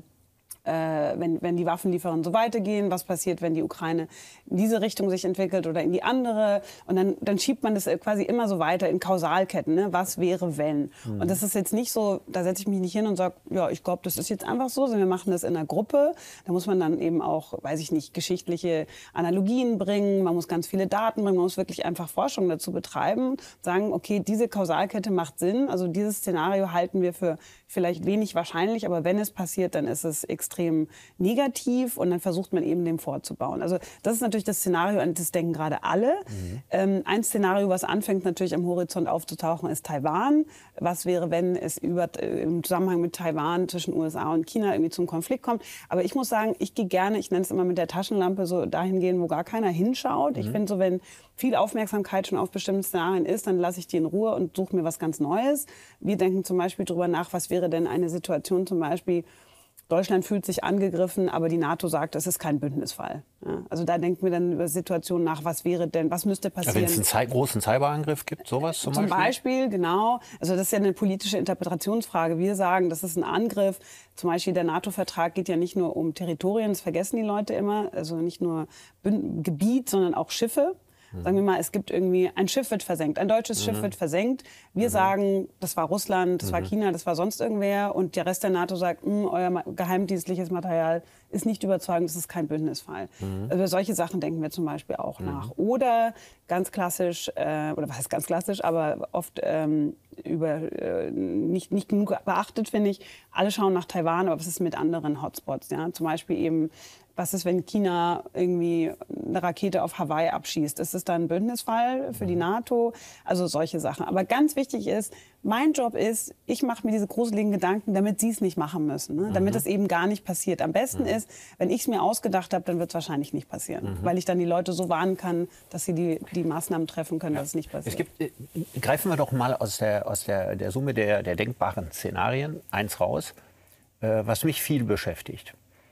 Äh, wenn, wenn die Waffenlieferungen so weitergehen, was passiert, wenn die Ukraine in diese Richtung sich entwickelt oder in die andere. Und dann, dann schiebt man das quasi immer so weiter in Kausalketten. Ne? Was wäre, wenn? Mhm. Und das ist jetzt nicht so, da setze ich mich nicht hin und sage, ja, ich glaube, das ist jetzt einfach so, sondern wir machen das in einer Gruppe. Da muss man dann eben auch, weiß ich nicht, geschichtliche Analogien bringen, man muss ganz viele Daten bringen, man muss wirklich einfach Forschung dazu betreiben, sagen, okay, diese Kausalkette macht Sinn, also dieses Szenario halten wir für vielleicht wenig wahrscheinlich, aber wenn es passiert, dann ist es extrem negativ und dann versucht man eben dem vorzubauen. Also das ist natürlich das Szenario, an das denken gerade alle. Mhm. Ähm, ein Szenario, was anfängt natürlich am Horizont aufzutauchen, ist Taiwan. Was wäre, wenn es über, äh, im Zusammenhang mit Taiwan zwischen U S A und China irgendwie zum Konflikt kommt? Aber ich muss sagen, ich gehe gerne, ich nenne es immer mit der Taschenlampe, so dahin gehen, wo gar keiner hinschaut. Mhm. Ich finde so, wenn viel Aufmerksamkeit schon auf bestimmten Szenarien ist, dann lasse ich die in Ruhe und suche mir was ganz Neues. Wir denken zum Beispiel darüber nach, was wäre denn eine Situation zum Beispiel, Deutschland fühlt sich angegriffen, aber die NATO sagt, es ist kein Bündnisfall. Ja, also da denken wir dann über Situationen nach, was wäre denn, was müsste passieren. Ja, wenn es einen Cy- großen Cyberangriff gibt, sowas zum, zum Beispiel? Zum Beispiel, genau. Also das ist ja eine politische Interpretationsfrage. Wir sagen, das ist ein Angriff. Zum Beispiel der NATO-Vertrag geht ja nicht nur um Territorien, das vergessen die Leute immer. Also nicht nur Bünd- Gebiet, sondern auch Schiffe. Sagen wir mal, es gibt irgendwie, ein Schiff wird versenkt, ein deutsches mhm. Schiff wird versenkt. Wir mhm. sagen, das war Russland, das mhm. war China, das war sonst irgendwer. Und der Rest der NATO sagt, euer geheimdienstliches Material ist nicht überzeugend, das ist kein Bündnisfall. Mhm. Über solche Sachen denken wir zum Beispiel auch mhm. nach. Oder ganz klassisch, äh, oder was heißt ganz klassisch, aber oft ähm, über, äh, nicht, nicht genug beachtet, finde ich. Alle schauen nach Taiwan, aber was ist mit anderen Hotspots? Ja? Zum Beispiel eben, was ist, wenn China irgendwie eine Rakete auf Hawaii abschießt? Ist es dann ein Bündnisfall für die NATO? Also solche Sachen. Aber ganz wichtig ist, mein Job ist, ich mache mir diese gruseligen Gedanken, damit Sie es nicht machen müssen. Ne? Mhm. Damit es eben gar nicht passiert. Am besten mhm. ist, wenn ich es mir ausgedacht habe, dann wird es wahrscheinlich nicht passieren. Mhm. Weil ich dann die Leute so warnen kann, dass sie die, die Maßnahmen treffen können, ja. dass es nicht passiert. Es gibt, äh, greifen wir doch mal aus der, aus der, der Summe der, der denkbaren Szenarien eins raus, äh, was mich viel beschäftigt.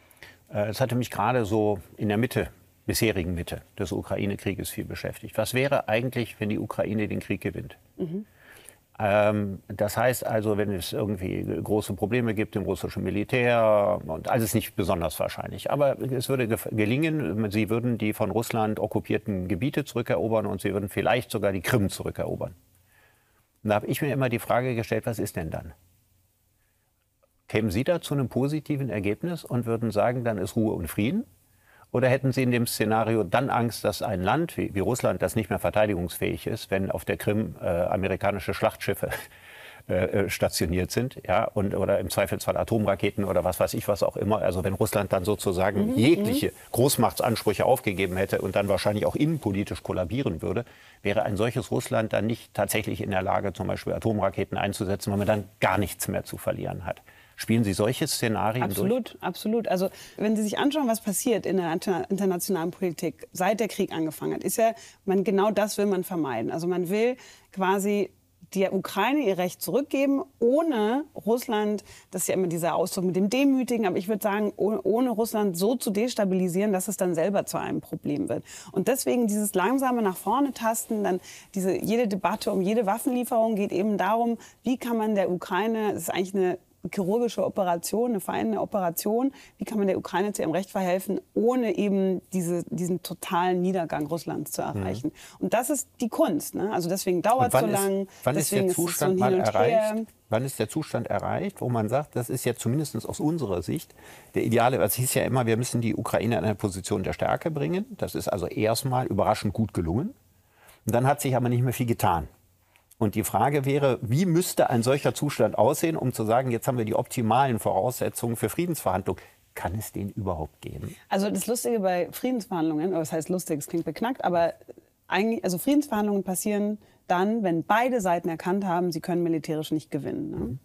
Es hatte mich gerade so in der Mitte, bisherigen Mitte des Ukraine-Krieges viel beschäftigt. Was wäre eigentlich, wenn die Ukraine den Krieg gewinnt? Mhm. Ähm, das heißt also, wenn es irgendwie große Probleme gibt im russischen Militär, und alles nicht besonders wahrscheinlich, aber es würde gelingen, sie würden die von Russland okkupierten Gebiete zurückerobern und sie würden vielleicht sogar die Krim zurückerobern. Und da habe ich mir immer die Frage gestellt, was ist denn dann? Kämen Sie da zu einem positiven Ergebnis und würden sagen, dann ist Ruhe und Frieden? Oder hätten Sie in dem Szenario dann Angst, dass ein Land wie, wie Russland, das nicht mehr verteidigungsfähig ist, wenn auf der Krim äh, amerikanische Schlachtschiffe äh, stationiert sind, ja, und, oder im Zweifelsfall Atomraketen oder was weiß ich, was auch immer. Also wenn Russland dann sozusagen mhm, jegliche Großmachtsansprüche aufgegeben hätte und dann wahrscheinlich auch innenpolitisch kollabieren würde, wäre ein solches Russland dann nicht tatsächlich in der Lage, zum Beispiel Atomraketen einzusetzen, weil man dann gar nichts mehr zu verlieren hat. Spielen Sie solche Szenarien absolut, durch? Absolut. Also wenn Sie sich anschauen, was passiert in der internationalen Politik, seit der Krieg angefangen hat, ist ja, man, genau das will man vermeiden. Also man will quasi der Ukraine ihr Recht zurückgeben, ohne Russland, das ist ja immer dieser Ausdruck mit dem Demütigen, aber ich würde sagen, ohne Russland so zu destabilisieren, dass es dann selber zu einem Problem wird. Und deswegen dieses langsame nach vorne tasten, dann diese, jede Debatte um jede Waffenlieferung geht eben darum, wie kann man der Ukraine, das ist eigentlich eine chirurgische Operation, eine feine Operation. Wie kann man der Ukraine zu ihrem Recht verhelfen, ohne eben diese, diesen totalen Niedergang Russlands zu erreichen? Mhm. Und das ist die Kunst. Ne? Also deswegen dauert es so lang. Wann ist der Zustand so mal erreicht? Wann ist der Zustand erreicht, wo man sagt, das ist jetzt zumindest aus unserer Sicht der ideale, es hieß ja immer, wir müssen die Ukraine in eine Position der Stärke bringen. Das ist also erstmal überraschend gut gelungen. Und dann hat sich aber nicht mehr viel getan. Und die Frage wäre, wie müsste ein solcher Zustand aussehen, um zu sagen, jetzt haben wir die optimalen Voraussetzungen für Friedensverhandlungen. Kann es den überhaupt geben? Also das Lustige bei Friedensverhandlungen, oder was heißt lustig, es klingt beknackt, aber eigentlich, also Friedensverhandlungen passieren dann, wenn beide Seiten erkannt haben, sie können militärisch nicht gewinnen. Ne? Mhm.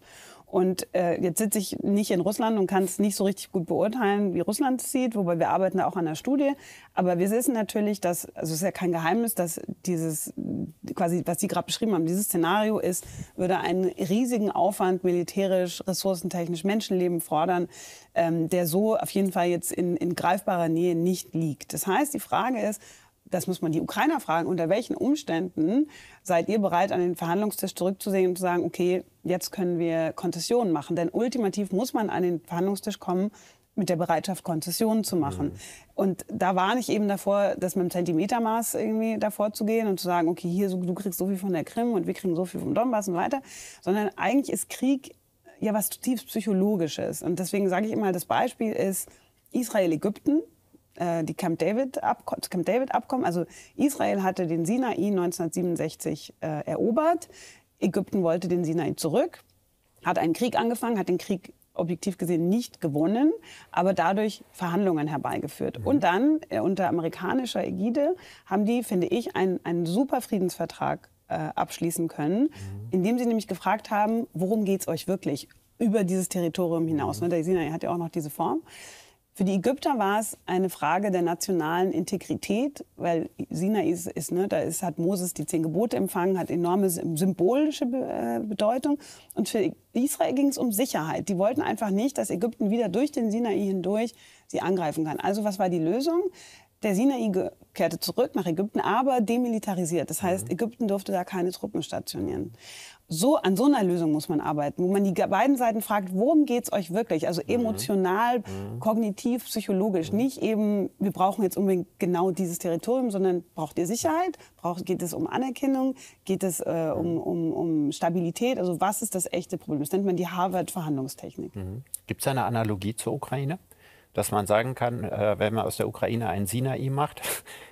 Und äh, jetzt sitze ich nicht in Russland und kann es nicht so richtig gut beurteilen, wie Russland es sieht, wobei wir arbeiten da auch an der Studie. Aber wir wissen natürlich, dass, also es ist ja kein Geheimnis, dass dieses, quasi, was Sie gerade beschrieben haben, dieses Szenario ist, würde einen riesigen Aufwand militärisch, ressourcentechnisch, Menschenleben fordern, ähm, der so auf jeden Fall jetzt in, in greifbarer Nähe nicht liegt. Das heißt, die Frage ist, das muss man die Ukrainer fragen, unter welchen Umständen seid ihr bereit, an den Verhandlungstisch zurückzusehen und zu sagen, okay, jetzt können wir Konzessionen machen. Denn ultimativ muss man an den Verhandlungstisch kommen mit der Bereitschaft, Konzessionen zu machen. Mhm. Und da warne ich eben davor, das mit dem Zentimetermaß irgendwie davor zu gehen und zu sagen, okay, hier, so, du kriegst so viel von der Krim und wir kriegen so viel vom Donbass und so weiter. Sondern eigentlich ist Krieg ja was zutiefst Psychologisches. Und deswegen sage ich immer, das Beispiel ist Israel-Ägypten. Die Camp David-Abkommen. Camp David also Israel hatte den Sinai neunzehnhundertsiebenundsechzig äh, erobert. Ägypten wollte den Sinai zurück, hat einen Krieg angefangen, hat den Krieg objektiv gesehen nicht gewonnen, aber dadurch Verhandlungen herbeigeführt. Mhm. Und dann, äh, unter amerikanischer Ägide, haben die, finde ich, einen, einen super Friedensvertrag äh, abschließen können, mhm. indem sie nämlich gefragt haben, worum geht es euch wirklich über dieses Territorium hinaus. Mhm. Der Sinai hat ja auch noch diese Form. Für die Ägypter war es eine Frage der nationalen Integrität, weil Sinai ist, ist, ne, da ist, hat Moses die zehn Gebote empfangen, hat enorme symbolische Be äh, Bedeutung. Und für Israel ging es um Sicherheit. Die wollten einfach nicht, dass Ägypten wieder durch den Sinai hindurch sie angreifen kann. Also was war die Lösung? Der Sinai kehrte zurück nach Ägypten, aber demilitarisiert. Das heißt, Ägypten durfte da keine Truppen stationieren. So, an so einer Lösung muss man arbeiten, wo man die beiden Seiten fragt, worum geht es euch wirklich? Also emotional, mhm. kognitiv, psychologisch. Mhm. Nicht eben, wir brauchen jetzt unbedingt genau dieses Territorium, sondern braucht ihr Sicherheit? Braucht, geht es um Anerkennung? Geht es äh, um, um, um Stabilität? Also was ist das echte Problem? Das nennt man die Harvard-Verhandlungstechnik. Mhm. Gibt es eine Analogie zur Ukraine? Dass man sagen kann, äh, wenn man aus der Ukraine einen Sinai macht,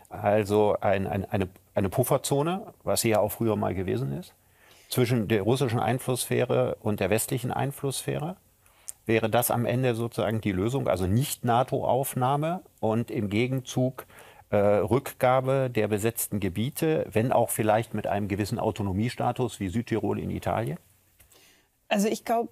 also ein, ein, eine, eine Pufferzone, was sie ja auch früher mal gewesen ist, zwischen der russischen Einflusssphäre und der westlichen Einflusssphäre, wäre das am Ende sozusagen die Lösung, also nicht NATO-Aufnahme und im Gegenzug äh, Rückgabe der besetzten Gebiete, wenn auch vielleicht mit einem gewissen Autonomiestatus wie Südtirol in Italien? Also ich glaube,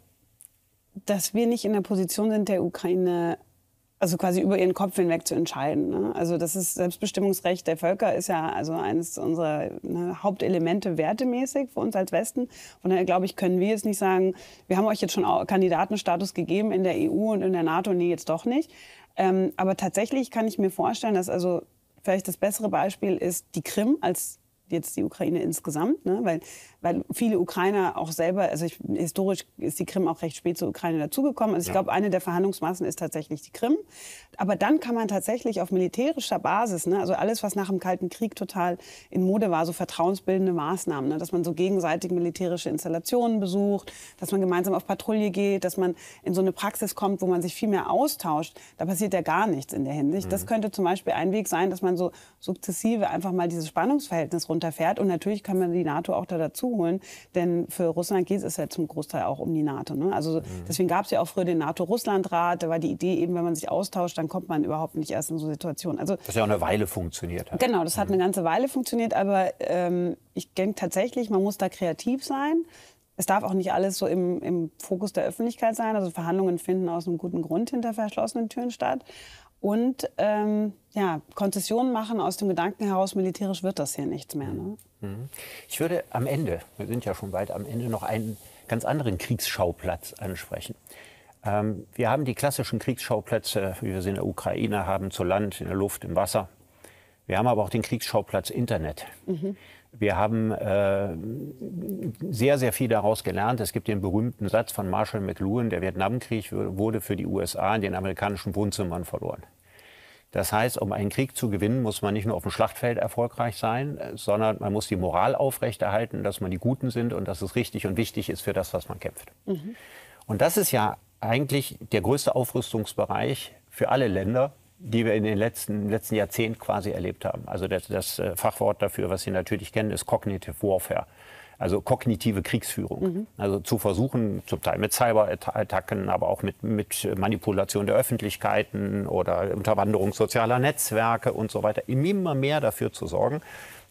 dass wir nicht in der Position sind, der Ukraine also quasi über ihren Kopf hinweg zu entscheiden. Ne? Also das ist Selbstbestimmungsrecht der Völker ist ja also eines unserer ne, Hauptelemente wertemäßig für uns als Westen. Von daher glaube ich, können wir jetzt nicht sagen, wir haben euch jetzt schon Kandidatenstatus gegeben in der E U und in der NATO, nee, jetzt doch nicht. Ähm, aber tatsächlich kann ich mir vorstellen, dass also vielleicht das bessere Beispiel ist die Krim als jetzt die Ukraine insgesamt, ne? weil, weil viele Ukrainer auch selber, also ich, historisch ist die Krim auch recht spät zur Ukraine dazugekommen. Also ich ja. glaube, eine der Verhandlungsmassen ist tatsächlich die Krim. Aber dann kann man tatsächlich auf militärischer Basis, ne? also alles, was nach dem Kalten Krieg total in Mode war, so vertrauensbildende Maßnahmen, ne? dass man so gegenseitig militärische Installationen besucht, dass man gemeinsam auf Patrouille geht, dass man in so eine Praxis kommt, wo man sich viel mehr austauscht. Da passiert ja gar nichts in der Hinsicht. Mhm. Das könnte zum Beispiel ein Weg sein, dass man so sukzessive einfach mal dieses Spannungsverhältnis runterfährt. Und natürlich kann man die NATO auch da dazu holen, denn für Russland geht es ja zum Großteil auch um die NATO. Ne? Also mhm. deswegen gab es ja auch früher den NATO-Russland-Rat. Da war die Idee eben, wenn man sich austauscht, dann kommt man überhaupt nicht erst in so Situationen. Also, das ja auch eine Weile funktioniert hat. Genau, das hat mhm. eine ganze Weile funktioniert. Aber ähm, ich denke tatsächlich, man muss da kreativ sein. Es darf auch nicht alles so im, im Fokus der Öffentlichkeit sein. Also Verhandlungen finden aus einem guten Grund hinter verschlossenen Türen statt. Und ähm, ja, Konzessionen machen aus dem Gedanken heraus, militärisch wird das hier nichts mehr. Ne? Ich würde am Ende, wir sind ja schon weit am Ende, noch einen ganz anderen Kriegsschauplatz ansprechen. Ähm, wir haben die klassischen Kriegsschauplätze, wie wir sie in der Ukraine haben, zu Land, in der Luft, im Wasser. Wir haben aber auch den Kriegsschauplatz Internet. Mhm. Wir haben äh, sehr, sehr viel daraus gelernt. Es gibt den berühmten Satz von Marshall McLuhan, der Vietnamkrieg wurde für die U S A in den amerikanischen Wohnzimmern verloren. Das heißt, um einen Krieg zu gewinnen, muss man nicht nur auf dem Schlachtfeld erfolgreich sein, sondern man muss die Moral aufrechterhalten, dass man die Guten sind und dass es richtig und wichtig ist für das, was man kämpft. Mhm. Und das ist ja eigentlich der größte Aufrüstungsbereich für alle Länder, die wir in den letzten, letzten Jahrzehnten quasi erlebt haben. Also das, das Fachwort dafür, was Sie natürlich kennen, ist Cognitive Warfare. Also kognitive Kriegsführung. Mhm. Also zu versuchen, zum Teil mit Cyberattacken, aber auch mit, mit Manipulation der Öffentlichkeiten oder Unterwanderung sozialer Netzwerke und so weiter, immer mehr dafür zu sorgen,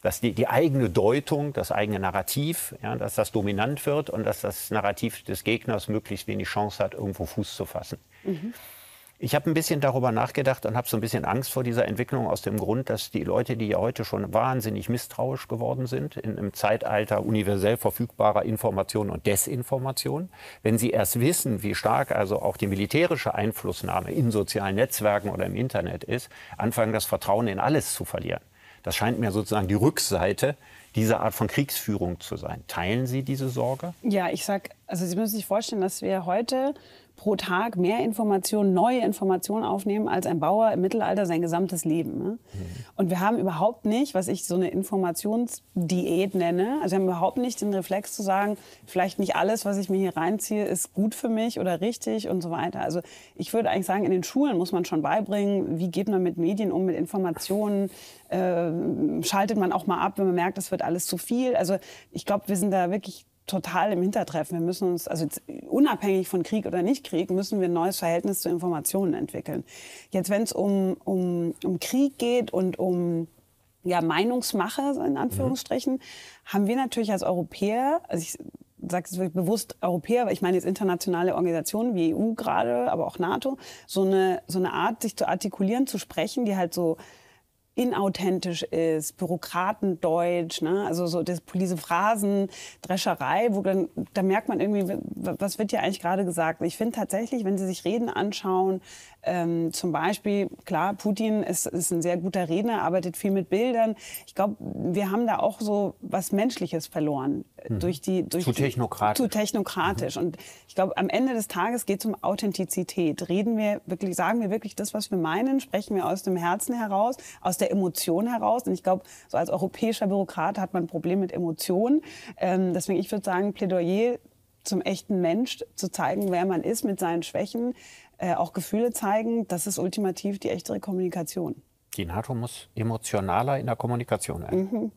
dass die, die eigene Deutung, das eigene Narrativ, ja, dass das dominant wird und dass das Narrativ des Gegners möglichst wenig Chance hat, irgendwo Fuß zu fassen. Mhm. Ich habe ein bisschen darüber nachgedacht und habe so ein bisschen Angst vor dieser Entwicklung aus dem Grund, dass die Leute, die ja heute schon wahnsinnig misstrauisch geworden sind, in einem Zeitalter universell verfügbarer Information und Desinformation, wenn sie erst wissen, wie stark also auch die militärische Einflussnahme in sozialen Netzwerken oder im Internet ist, anfangen, das Vertrauen in alles zu verlieren. Das scheint mir sozusagen die Rückseite dieser Art von Kriegsführung zu sein. Teilen Sie diese Sorge? Ja, ich sag, also Sie müssen sich vorstellen, dass wir heute pro Tag mehr Informationen, neue Informationen aufnehmen, als ein Bauer im Mittelalter sein gesamtes Leben. Ne? Mhm. Und wir haben überhaupt nicht, was ich so eine Informationsdiät nenne, also wir haben überhaupt nicht den Reflex zu sagen, vielleicht nicht alles, was ich mir hier reinziehe, ist gut für mich oder richtig und so weiter. Also ich würde eigentlich sagen, in den Schulen muss man schon beibringen, wie geht man mit Medien um, mit Informationen, äh, schaltet man auch mal ab, wenn man merkt, das wird alles zu viel. Also ich glaube, wir sind da wirklich total im Hintertreffen. Wir müssen uns, also jetzt, unabhängig von Krieg oder Nicht-Krieg, müssen wir ein neues Verhältnis zu Informationen entwickeln. Jetzt, wenn es um, um, um Krieg geht und um ja, Meinungsmache, in Anführungsstrichen, mhm. haben wir natürlich als Europäer, also ich sage es wirklich bewusst Europäer, weil ich meine jetzt internationale Organisationen wie E U gerade, aber auch NATO, so eine, so eine Art, sich zu artikulieren, zu sprechen, die halt so inauthentisch ist, Bürokratendeutsch, ne? Also so das, diese Phrasendrescherei, wo dann, da merkt man irgendwie, was wird hier eigentlich gerade gesagt? Ich finde tatsächlich, wenn Sie sich Reden anschauen, ähm, zum Beispiel, klar, Putin ist, ist ein sehr guter Redner, arbeitet viel mit Bildern. Ich glaube, wir haben da auch so was Menschliches verloren. Mhm. Durch die, durch zu technokratisch. Die, zu technokratisch. Mhm. Und ich glaube, am Ende des Tages geht es um Authentizität. Reden wir wirklich, sagen wir wirklich das, was wir meinen? Sprechen wir aus dem Herzen heraus, aus der Emotion heraus? Und ich glaube, so als europäischer Bürokrat hat man ein Problem mit Emotionen. Ähm, deswegen, ich würde sagen, Plädoyer zum echten Mensch, zu zeigen, wer man ist mit seinen Schwächen, äh, auch Gefühle zeigen, das ist ultimativ die echtere Kommunikation. Die NATO muss emotionaler in der Kommunikation sein. Mhm.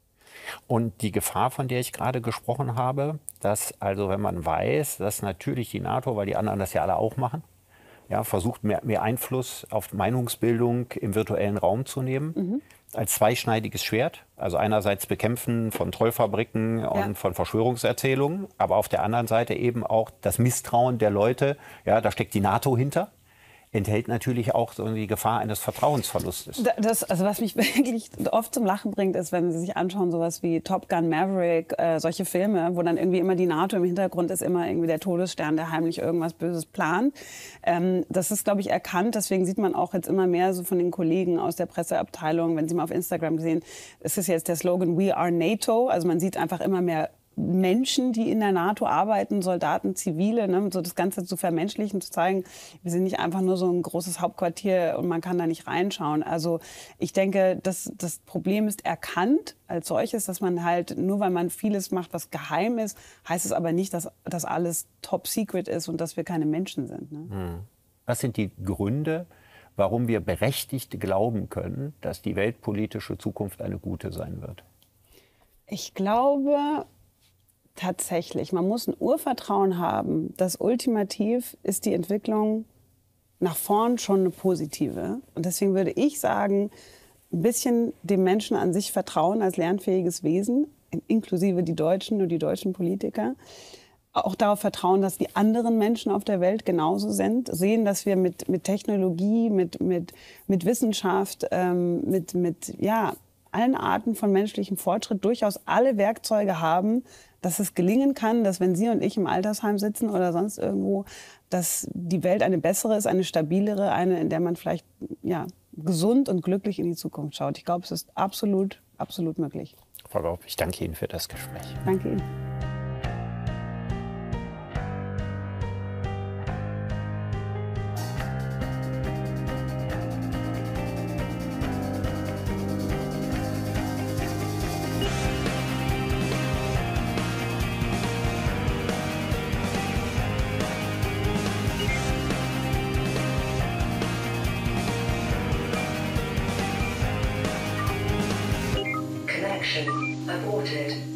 Und die Gefahr, von der ich gerade gesprochen habe, dass also, wenn man weiß, dass natürlich die NATO, weil die anderen das ja alle auch machen, ja, versucht mehr, mehr Einfluss auf Meinungsbildung im virtuellen Raum zu nehmen, mhm. als zweischneidiges Schwert. Also einerseits Bekämpfen von Trollfabriken ja. und von Verschwörungserzählungen, aber auf der anderen Seite eben auch das Misstrauen der Leute, ja, da steckt die NATO hinter, enthält natürlich auch so die Gefahr eines Vertrauensverlustes. Das, also was mich wirklich oft zum Lachen bringt, ist, wenn Sie sich anschauen, sowas wie Top Gun Maverick, äh, solche Filme, wo dann irgendwie immer die NATO im Hintergrund ist, immer irgendwie der Todesstern, der heimlich irgendwas Böses plant. Ähm, das ist, glaube ich, erkannt. Deswegen sieht man auch jetzt immer mehr so von den Kollegen aus der Presseabteilung, wenn Sie mal auf Instagram sehen, es ist jetzt der Slogan We are NATO. Also man sieht einfach immer mehr Menschen, die in der NATO arbeiten, Soldaten, Zivile, ne, so das Ganze zu vermenschlichen, zu zeigen, wir sind nicht einfach nur so ein großes Hauptquartier und man kann da nicht reinschauen. Also ich denke, das, das Problem ist erkannt als solches, dass man halt, nur weil man vieles macht, was geheim ist, heißt es aber nicht, dass das alles top secret ist und dass wir keine Menschen sind. Ne? Was sind die Gründe, warum wir berechtigt glauben können, dass die weltpolitische Zukunft eine gute sein wird? Ich glaube, tatsächlich, man muss ein Urvertrauen haben, dass ultimativ ist die Entwicklung nach vorn schon eine positive. Und deswegen würde ich sagen, ein bisschen dem Menschen an sich vertrauen als lernfähiges Wesen, inklusive die Deutschen und die deutschen Politiker. Auch darauf vertrauen, dass die anderen Menschen auf der Welt genauso sind. Sehen, dass wir mit, mit Technologie, mit, mit, mit Wissenschaft, ähm, mit, mit ja, allen Arten von menschlichem Fortschritt durchaus alle Werkzeuge haben, dass es gelingen kann, dass wenn Sie und ich im Altersheim sitzen oder sonst irgendwo, dass die Welt eine bessere ist, eine stabilere, eine, in der man vielleicht ja, gesund und glücklich in die Zukunft schaut. Ich glaube, es ist absolut, absolut möglich. Frau Gaub, ich danke Ihnen für das Gespräch. Danke Ihnen. Connection aborted.